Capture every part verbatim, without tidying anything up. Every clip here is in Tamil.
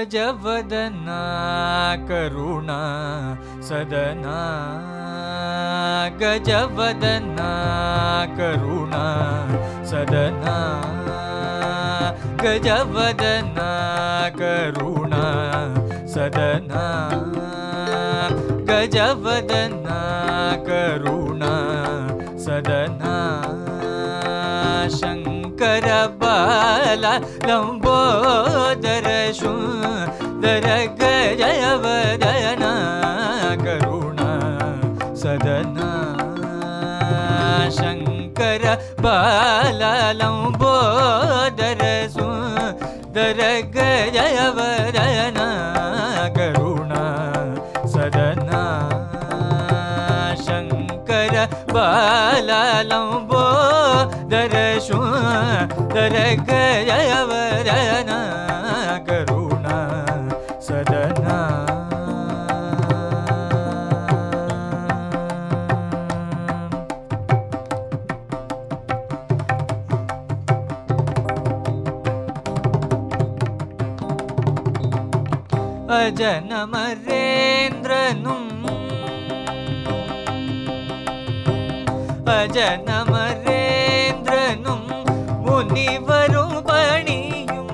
गजवदना करुणा सदना गजवदना करुणा सदना गजवदना करुणा सदना गजवदना करुणा सदना शंकर बाला लंबोदर सुंदर गजवदना करुणा सदना शंकर बाला लंबोदर सुंदर गजवदना करुणा सदना शंकर बाला लंबोदर सुंदर गजवदना करुणा सदना अजनमरेन्द्रनुं अजनमरेन्द्रनुं मुनिवरुं पणियुं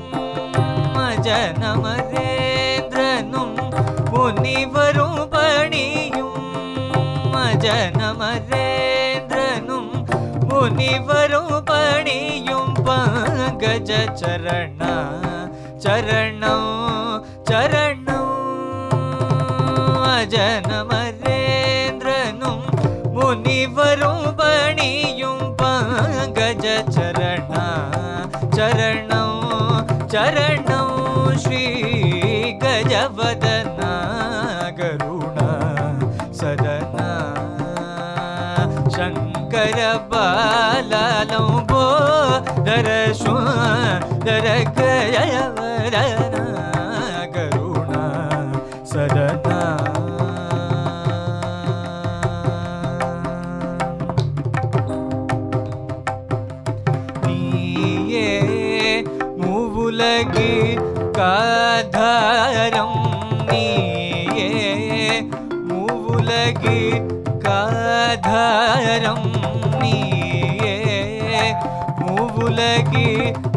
अजनमरेन्द्रनुं मुनिवरुं पणियुं अजनमरेन्द्रनुं मुनिवरुं पणियुं पंकज चरणा चरणौ चरणौ अजनमरेन्द्रनुं मुनिवरुं पणियुं पंकज चरणा चरणौ चरणौ श्री गजवदना करुणा सदना शंकर बाला लंबोदर सुंदर गजवदना करुणा सदना नीये मूवुलगी काधारं नीये मूवुलगी काधारं नीये मूवुलगी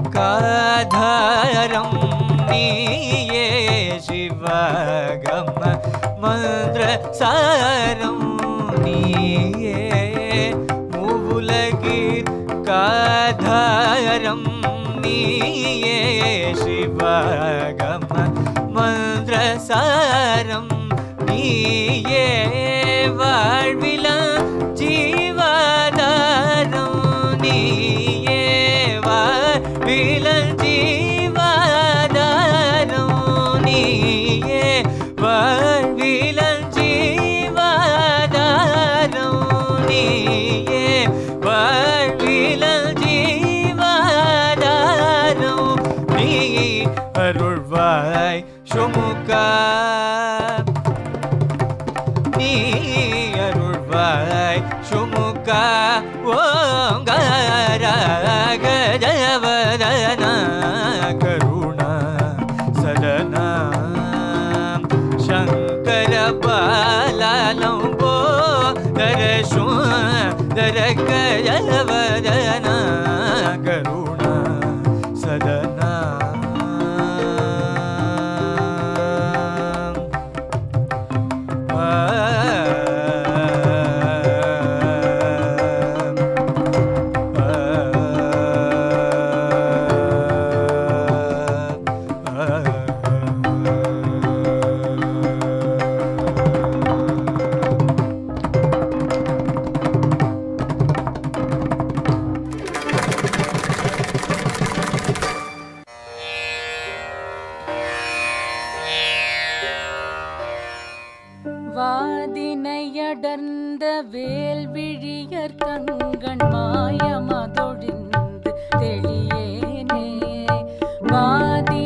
काधारं नीये शिवगम मंत्र सारं नीये मूवुलगी काधारं नीये शिवगम मंत्र सारं नीये वाழ்வில जीवाधारं नीये वाழ்வில जीवाधारं नीये वाழ்வில जीवाधारं नीये वाழ்வில जीवाधारं நீ அருள்வாய் சுமுகா நீ அருள்வாய் சுமுகா ஓங்கார கஜவதனா கருணா சதனா शंकर बाला लंबोदर सुंदर गजवदना करुणा सदना வாதினையடர்ந்த வேல்விழியர் கண்கண் மாயமதொழிந்து தெளியேனே வாதி